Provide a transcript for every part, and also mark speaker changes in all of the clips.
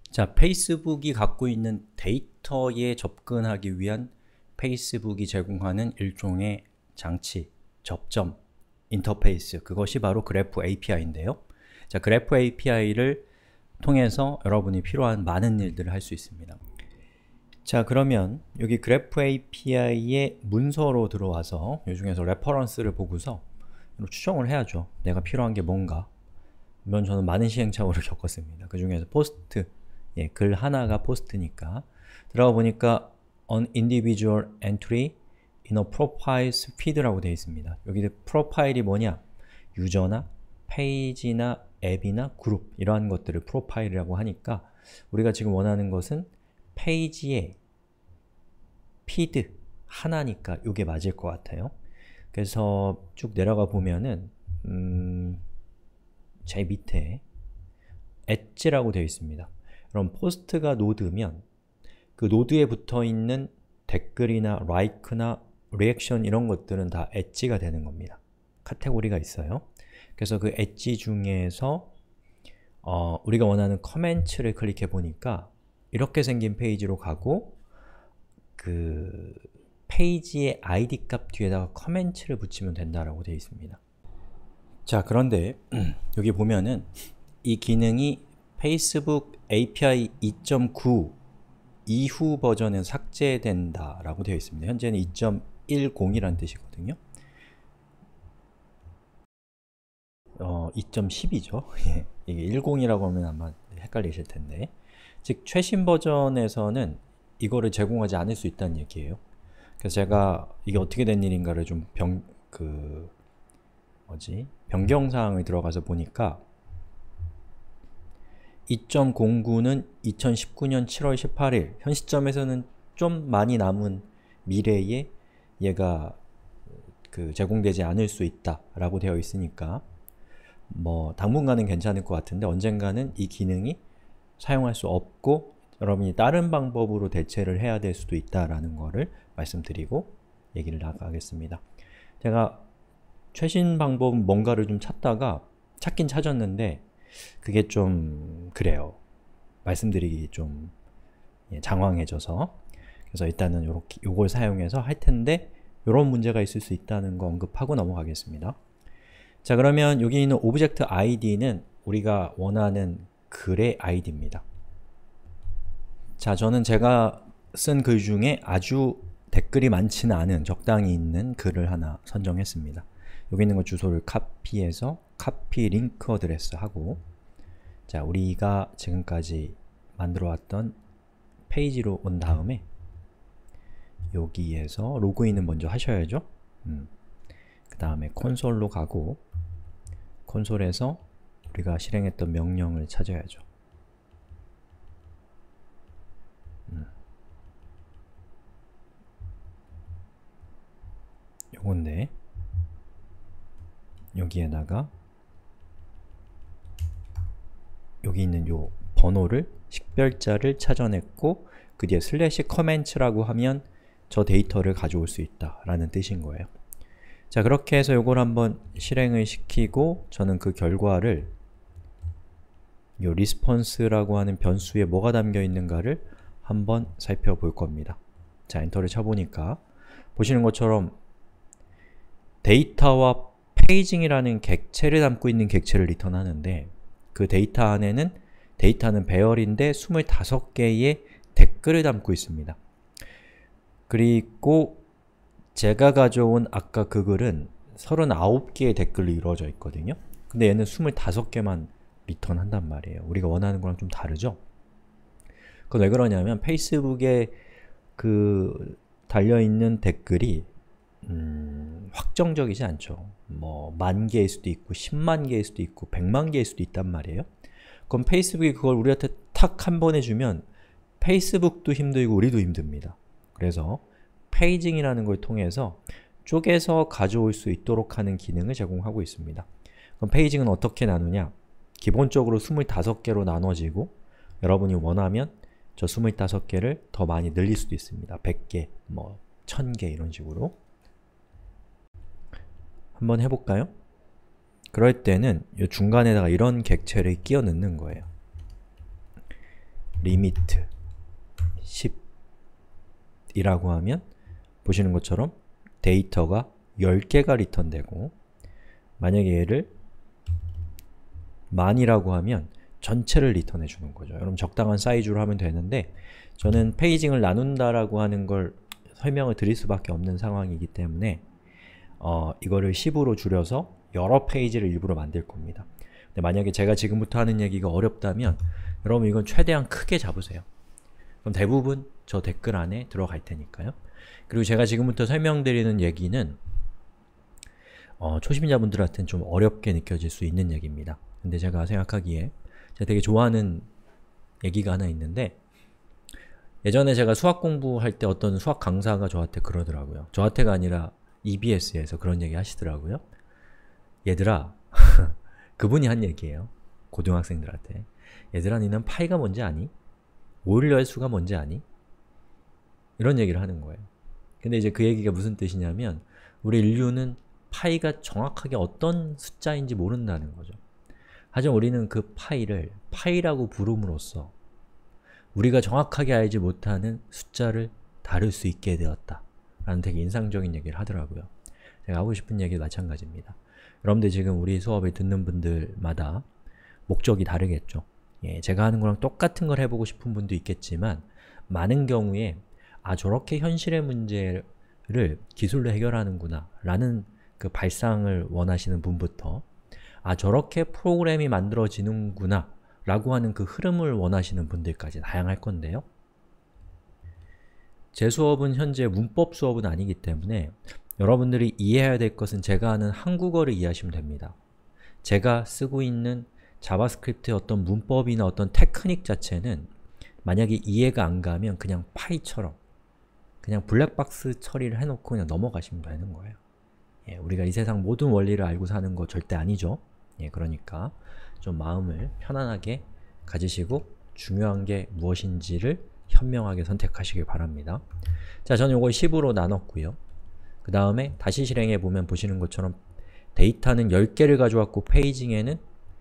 Speaker 1: 자, 페이스북이 갖고 있는 데이터에 접근하기 위한 페이스북이 제공하는 일종의 장치, 접점, 인터페이스, 그것이 바로 그래프 API인데요. 자, 그래프 API를 통해서 여러분이 필요한 많은 일들을 할 수 있습니다. 자, 그러면 여기 그래프 API의 문서로 들어와서 이 중에서 레퍼런스를 보고서 추정을 해야죠. 내가 필요한 게 뭔가. 물론 저는 많은 시행착오를 겪었습니다. 그 중에서 포스트, 글 하나가 포스트니까 들어가 보니까 an individual entry in a profiles feed라고 되어 있습니다. 여기 프로파일이 뭐냐? 유저나 페이지나 앱이나 그룹 이러한 것들을 프로파일이라고 하니까 우리가 지금 원하는 것은 페이지의 피드 하나니까 이게 맞을 것 같아요. 그래서 쭉 내려가 보면은 제일 밑에 엣지라고 되어 있습니다. 그럼 포스트가 노드면 그 노드에 붙어있는 댓글이나 라이크나 리액션 이런 것들은 다 엣지가 되는 겁니다. 카테고리가 있어요. 그래서 그 엣지 중에서 우리가 원하는 커멘츠를 클릭해 보니까 이렇게 생긴 페이지로 가고 그 페이지의 id 값 뒤에다가 커멘츠를 붙이면 된다라고 되어 있습니다. 자, 그런데 여기 보면은 이 기능이 페이스북 API 2.9 이후 버전은 삭제된다 라고 되어 있습니다. 현재는 2.10이라는 뜻이거든요. 2.10이죠. 이게 10이라고 하면 아마 헷갈리실 텐데, 즉 최신 버전에서는 이거를 제공하지 않을 수 있다는 얘기예요. 그래서 제가 이게 어떻게 된 일인가를 좀 변경사항을 들어가서 보니까 2.09는 2019년 7월 18일 현 시점에서는 좀 많이 남은 미래에 얘가 제공되지 않을 수 있다 라고 되어 있으니까 뭐 당분간은 괜찮을 것 같은데 언젠가는 이 기능이 사용할 수 없고 여러분이 다른 방법으로 대체를 해야 될 수도 있다라는 거를 말씀드리고 얘기를 나가겠습니다. 제가 최신 방법은 뭔가를 좀 찾다가 찾긴 찾았는데 그게 좀 그래요. 말씀드리기 좀 장황해져서 그래서 일단은 요걸 사용해서 할 텐데 요런 문제가 있을 수 있다는 거 언급하고 넘어가겠습니다. 자, 그러면 여기 있는 오브젝트 id는 우리가 원하는 글의 id입니다. 자, 저는 제가 쓴 글 중에 아주 댓글이 많지는 않은 적당히 있는 글을 하나 선정했습니다. 여기 있는 거 주소를 카피해서 카피 링크 어드레스 하고 자, 우리가 지금까지 만들어 왔던 페이지로 온 다음에 여기에서 로그인은 먼저 하셔야죠. 그 다음에 콘솔로 가고 콘솔에서 우리가 실행했던 명령을 찾아야죠. 요건데 여기에다가 여기 있는 요 번호를 식별자를 찾아냈고 그 뒤에 슬래시 커멘츠라고 하면 저 데이터를 가져올 수 있다 라는 뜻인 거예요. 자, 그렇게 해서 요걸 한번 실행을 시키고 저는 그 결과를 요 response라고 하는 변수에 뭐가 담겨 있는가를 한번 살펴볼 겁니다. 자, 엔터를 쳐보니까 보시는 것처럼 데이터와 페이징이라는 객체를 담고 있는 객체를 리턴하는데 그 데이터 안에는 데이터는 배열인데 25개의 댓글을 담고 있습니다. 그리고 제가 가져온 아까 그 글은 39개의 댓글로 이루어져 있거든요. 근데 얘는 25개만 리턴한단 말이에요. 우리가 원하는 거랑 좀 다르죠? 그건 왜 그러냐면 페이스북에 달려있는 댓글이 확정적이지 않죠. 뭐 10,000개일 수도 있고 10만 개일 수도 있고 100만 개일 수도 있단 말이에요. 그럼 페이스북이 그걸 우리한테 탁 한 번 해주면 페이스북도 힘들고 우리도 힘듭니다. 그래서 페이징이라는 걸 통해서 쪼개서 가져올 수 있도록 하는 기능을 제공하고 있습니다. 그럼 페이징은 어떻게 나누냐? 기본적으로 25개로 나눠지고 여러분이 원하면 저 25개를 더 많이 늘릴 수도 있습니다. 100개, 뭐 1000개 이런 식으로 한번 해볼까요? 그럴 때는 이 중간에다가 이런 객체를 끼워 넣는 거예요. 리미트 10이라고 하면 보시는 것처럼 데이터가 10개가 리턴되고, 만약에 얘를 만이라고 하면 전체를 리턴해 주는 거죠. 여러분 적당한 사이즈로 하면 되는데, 저는 페이징을 나눈다라고 하는 걸 설명을 드릴 수밖에 없는 상황이기 때문에 이거를 10으로 줄여서 여러 페이지를 일부러 만들 겁니다. 근데 만약에 제가 지금부터 하는 얘기가 어렵다면 여러분 이건 최대한 크게 잡으세요. 그럼 대부분 저 댓글 안에 들어갈 테니까요. 그리고 제가 지금부터 설명드리는 얘기는 초심자분들한테는 좀 어렵게 느껴질 수 있는 얘기입니다. 근데 제가 생각하기에 제가 되게 좋아하는 얘기가 하나 있는데, 예전에 제가 수학 공부할 때 어떤 수학 강사가 저한테 그러더라고요. 저한테가 아니라 EBS에서 그런 얘기 하시더라고요. 얘들아, 그분이 한 얘기예요. 고등학생들한테. 얘들아, 니는 파이가 뭔지 아니? 오일러의 수가 뭔지 아니? 이런 얘기를 하는 거예요. 근데 이제 그 얘기가 무슨 뜻이냐면, 우리 인류는 파이가 정확하게 어떤 숫자인지 모른다는 거죠. 하지만 우리는 그 파이를 파이라고 부름으로써 우리가 정확하게 알지 못하는 숫자를 다룰 수 있게 되었다 라는 되게 인상적인 얘기를 하더라고요. 제가 하고 싶은 얘기도 마찬가지입니다. 여러분들 지금 우리 수업을 듣는 분들마다 목적이 다르겠죠. 제가 하는 거랑 똑같은 걸 해보고 싶은 분도 있겠지만, 많은 경우에 저렇게 현실의 문제를 기술로 해결하는구나 라는 그 발상을 원하시는 분부터 저렇게 프로그램이 만들어지는구나 라고 하는 그 흐름을 원하시는 분들까지 다양할 건데요. 제 수업은 현재 문법 수업은 아니기 때문에 여러분들이 이해해야 될 것은 제가 하는 한국어를 이해하시면 됩니다. 제가 쓰고 있는 자바스크립트의 어떤 문법이나 어떤 테크닉 자체는 만약에 이해가 안 가면 그냥 파이처럼 그냥 블랙박스 처리를 해놓고 그냥 넘어가시면 되는 거예요. 우리가 이 세상 모든 원리를 알고 사는 거 절대 아니죠. 그러니까 좀 마음을 편안하게 가지시고 중요한 게 무엇인지를 현명하게 선택하시길 바랍니다. 자, 저는 이걸 10으로 나눴고요. 그 다음에 다시 실행해보면 보시는 것처럼 데이터는 10개를 가져왔고, 페이징에는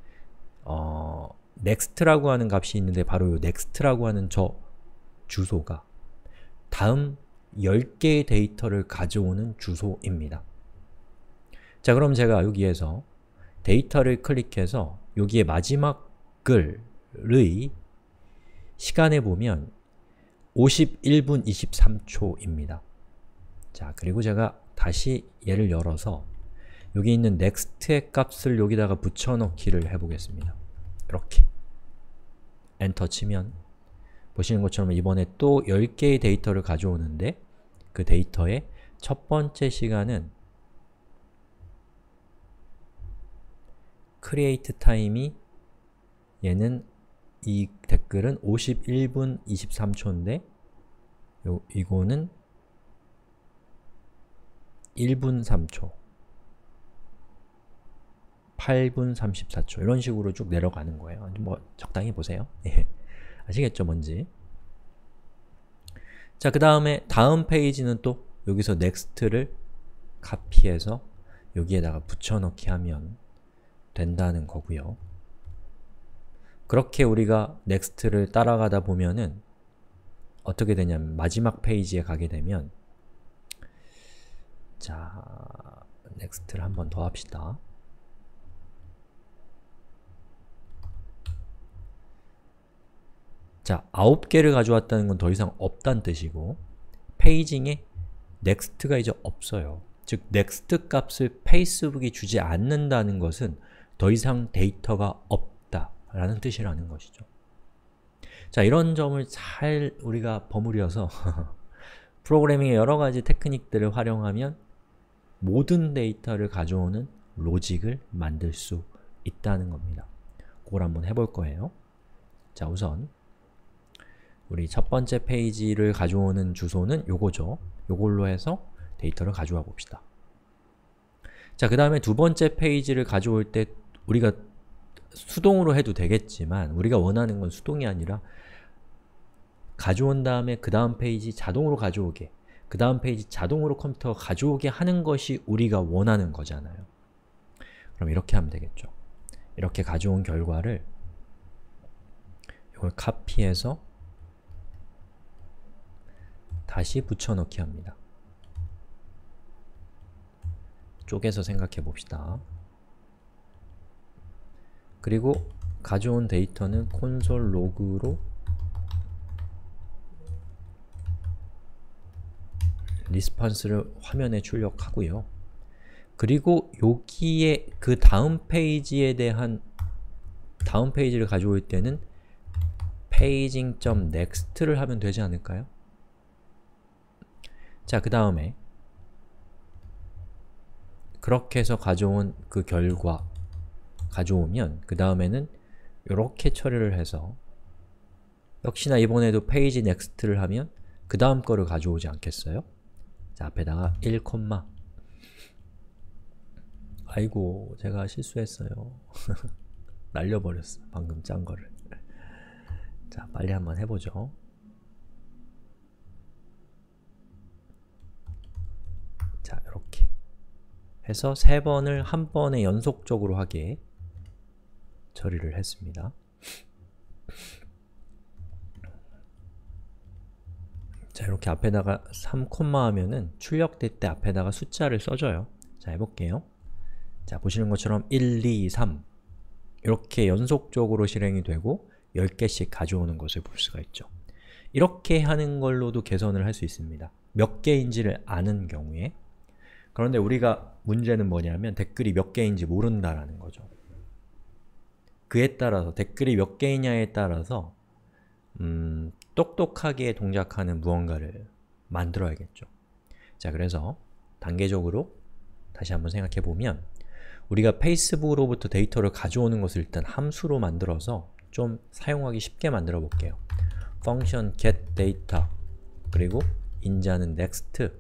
Speaker 1: next라고 하는 값이 있는데, 바로 이 next라고 하는 저 주소가 다음 10개의 데이터를 가져오는 주소입니다. 자, 그럼 제가 여기에서 데이터를 클릭해서 여기에 마지막 글의 시간에 보면 51분 23초입니다. 자, 그리고 제가 다시 얘를 열어서 여기 있는 next의 값을 여기다가 붙여넣기를 해보겠습니다. 이렇게 엔터 치면 보시는 것처럼 이번에 또 10개의 데이터를 가져오는데, 그 데이터의 첫 번째 시간은 create time이 얘는 이 댓글은 51분 23초인데 이거는 1분 3초 8분 34초 이런 식으로 쭉 내려가는 거예요. 뭐 적당히 보세요. 아시겠죠, 뭔지? 자, 그 다음에 다음 페이지는 또 여기서 next를 카피해서 여기에다가 붙여넣기 하면 된다는 거고요. 그렇게 우리가 next를 따라가다 보면은 어떻게 되냐면 마지막 페이지에 가게 되면, 자, next를 한 번 더 합시다. 자, 9개를 가져왔다는 건 더 이상 없다는 뜻이고, 페이징에 next가 이제 없어요. 즉, next 값을 페이스북이 주지 않는다는 것은 더 이상 데이터가 없다 라는 뜻이라는 것이죠. 자, 이런 점을 잘 우리가 버무려서 프로그래밍의 여러가지 테크닉들을 활용하면 모든 데이터를 가져오는 로직을 만들 수 있다는 겁니다. 그걸 한번 해볼 거예요. 자, 우선 우리 첫 번째 페이지를 가져오는 주소는 요거죠. 요걸로 해서 데이터를 가져와 봅시다. 자, 그 다음에 두 번째 페이지를 가져올 때 우리가 수동으로 해도 되겠지만, 우리가 원하는 건 수동이 아니라 가져온 다음에 그 다음 페이지 자동으로 가져오게, 그 다음 페이지 자동으로 컴퓨터가 가져오게 하는 것이 우리가 원하는 거잖아요. 그럼 이렇게 하면 되겠죠. 이렇게 가져온 결과를 이걸 카피해서 다시 붙여넣기 합니다. 쪼개서 생각해 봅시다. 그리고 가져온 데이터는 콘솔 로그로 리스폰스를 화면에 출력하고요. 그리고 여기에 그 다음 페이지에 대한 다음 페이지를 가져올 때는 paging.next를 하면 되지 않을까요? 자, 그 다음에 그렇게 해서 가져온 그 결과 가져오면 그 다음에는 이렇게 처리를 해서 역시나 이번에도 page next를 하면 그 다음 거를 가져오지 않겠어요? 자, 앞에다가 1, 아이고, 제가 실수했어요. 날려버렸어, 방금 짠 거를. 자, 빨리 한번 해보죠. 자, 이렇게 해서 3번을 한 번에 연속적으로 하게 처리를 했습니다. 자, 이렇게 앞에다가 3, 하면은 출력될 때 앞에다가 숫자를 써줘요. 자, 해볼게요. 자, 보시는 것처럼 1, 2, 3 이렇게 연속적으로 실행이 되고 10개씩 가져오는 것을 볼 수가 있죠. 이렇게 하는 걸로도 개선을 할 수 있습니다. 몇 개인지를 아는 경우에. 그런데 우리가 문제는 뭐냐면 댓글이 몇 개인지 모른다라는 거죠. 그에 따라서 댓글이 몇 개이냐에 따라서 똑똑하게 동작하는 무언가를 만들어야겠죠. 자, 그래서 단계적으로 다시 한번 생각해 보면 우리가 페이스북으로부터 데이터를 가져오는 것을 일단 함수로 만들어서 좀 사용하기 쉽게 만들어 볼게요. function getData 그리고 인자는 next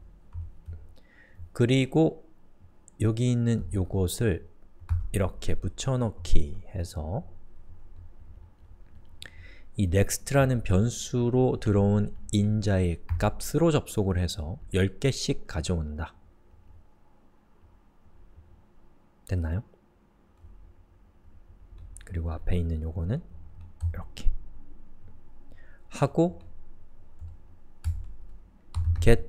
Speaker 1: 그리고 여기 있는 요것을 이렇게 붙여넣기 해서 이 next라는 변수로 들어온 인자의 값으로 접속을 해서 10개씩 가져온다. 됐나요? 그리고 앞에 있는 요거는 이렇게 하고 get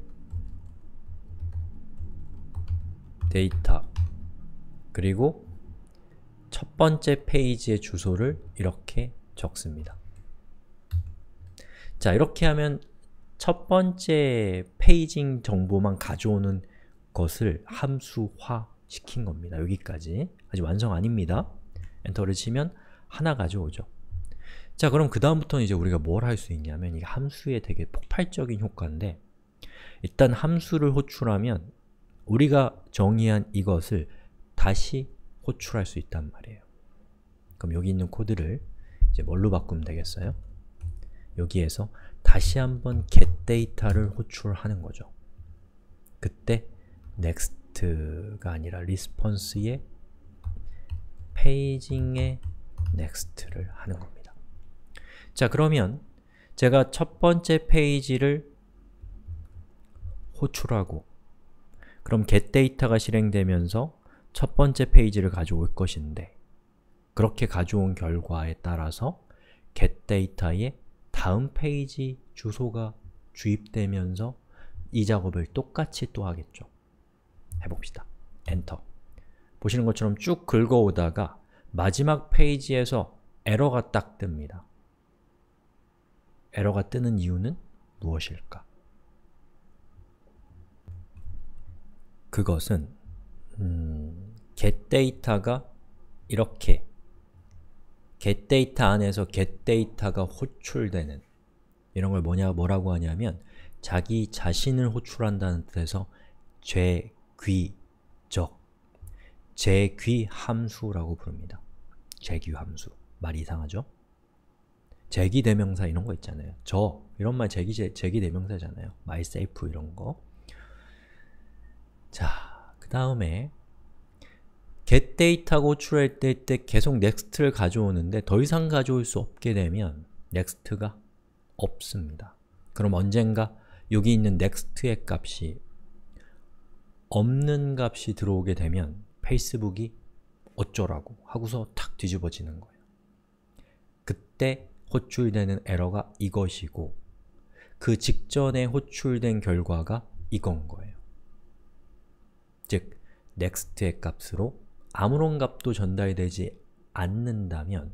Speaker 1: data 그리고 첫 번째 페이지의 주소를 이렇게 적습니다. 자, 이렇게 하면 첫 번째 페이징 정보만 가져오는 것을 함수화 시킨 겁니다. 여기까지. 아직 완성 아닙니다. 엔터를 치면 하나 가져오죠. 자, 그럼 그 다음부터는 이제 우리가 뭘 할 수 있냐면 이게 함수의 되게 폭발적인 효과인데 일단 함수를 호출하면 우리가 정의한 이것을 다시 호출할 수 있단 말이에요. 그럼 여기 있는 코드를 이제 뭘로 바꾸면 되겠어요? 여기에서 다시 한번 getData를 호출하는 거죠. 그때 next가 아니라 response의 paging의 next를 하는 겁니다. 자, 그러면 제가 첫 번째 페이지를 호출하고 그럼 getData가 실행되면서 첫 번째 페이지를 가져올 것인데 그렇게 가져온 결과에 따라서 getData의 다음 페이지 주소가 주입되면서 이 작업을 똑같이 또 하겠죠. 해봅시다. 엔터. 보시는 것처럼 쭉 긁어오다가 마지막 페이지에서 에러가 딱 뜹니다. 에러가 뜨는 이유는 무엇일까? 그것은 getData가 이렇게 getData 안에서 getData가 호출되는 이런 걸 뭐라고 하냐면 자기 자신을 호출한다는 뜻에서 재귀적, 재귀 함수라고 부릅니다. 재귀 함수. 말이 이상하죠? 재귀 대명사 이런 거 있잖아요. 저 이런 말 재귀 대명사잖아요. myself 이런 거. 자, 그 다음에 getData가 호출할 때 계속 next를 가져오는데 더 이상 가져올 수 없게 되면 next가 없습니다. 그럼 언젠가 여기 있는 next의 값이 없는 값이 들어오게 되면 페이스북이 어쩌라고 하고서 탁 뒤집어지는 거예요. 그때 호출되는 에러가 이것이고 그 직전에 호출된 결과가 이건 거예요. 즉, next의 값으로 아무런 값도 전달되지 않는다면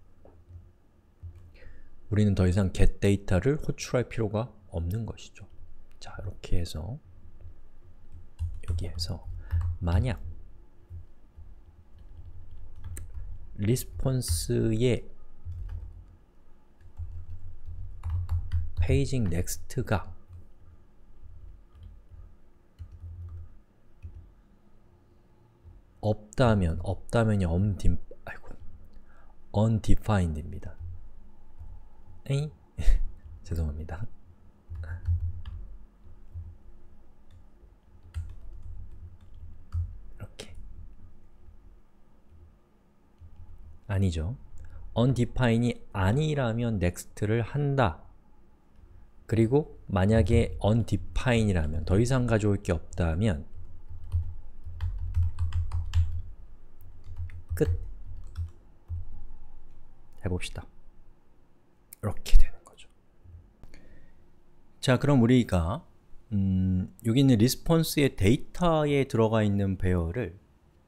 Speaker 1: 우리는 더 이상 getData를 호출할 필요가 없는 것이죠. 자, 이렇게 해서 여기에서 만약 response의 paging next가 없다면이 undefined입니다. 에이? 죄송합니다. 이렇게 아니죠. undefined이 아니라면 next를 한다. 그리고 만약에 undefined이라면, 더 이상 가져올 게 없다면 끝! 해봅시다. 이렇게 되는 거죠. 자, 그럼 우리가 여기 있는 response의 데이터에 들어가 있는 배열을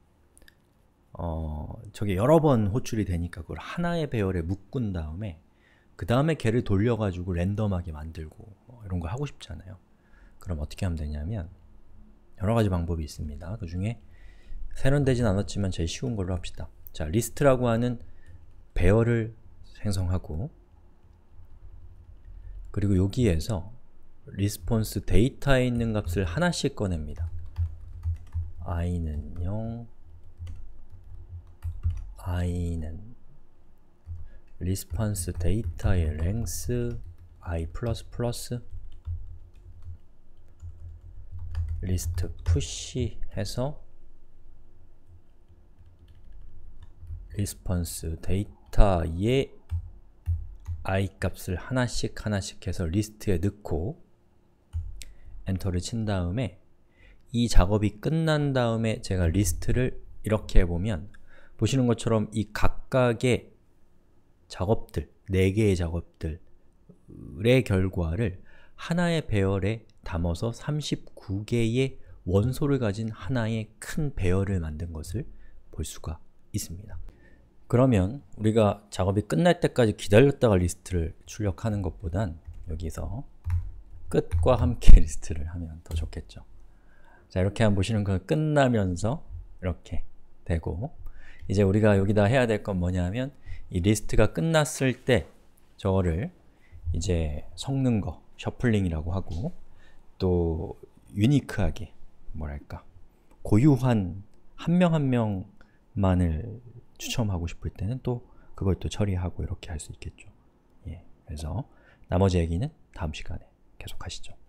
Speaker 1: 저게 여러 번 호출이 되니까 그걸 하나의 배열에 묶은 다음에 그 다음에 걔를 돌려가지고 랜덤하게 만들고 이런 거 하고 싶잖아요. 그럼 어떻게 하면 되냐면 여러 가지 방법이 있습니다. 그 중에 세련되진 않았지만 제일 쉬운 걸로 합시다. 자, 리스트라고 하는 배열을 생성하고 그리고 여기에서 response 데이터에 있는 값을 하나씩 꺼냅니다. i는 0, i는 response 데이터의 length i++ list push 해서 response 데이터의 i 값을 하나씩 해서 리스트에 넣고 엔터를 친 다음에 이 작업이 끝난 다음에 제가 리스트를 이렇게 해보면 보시는 것처럼 이 각각의 작업들, 4개의 작업들의 결과를 하나의 배열에 담아서 39개의 원소를 가진 하나의 큰 배열을 만든 것을 볼 수가 있습니다. 그러면 우리가 작업이 끝날 때까지 기다렸다가 리스트를 출력하는 것보단 여기서 끝과 함께 리스트를 하면 더 좋겠죠. 자, 이렇게 하면 보시는 건 끝나면서 이렇게 되고 이제 우리가 여기다 해야 될 건 뭐냐면 이 리스트가 끝났을 때 저거를 이제 섞는 거, 셔플링이라고 하고 또 유니크하게 뭐랄까 고유한 한 명 한 명만을 추첨하고 싶을 때는 또 그걸 또 처리하고 이렇게 할 수 있겠죠. 예, 그래서 나머지 얘기는 다음 시간에 계속 하시죠.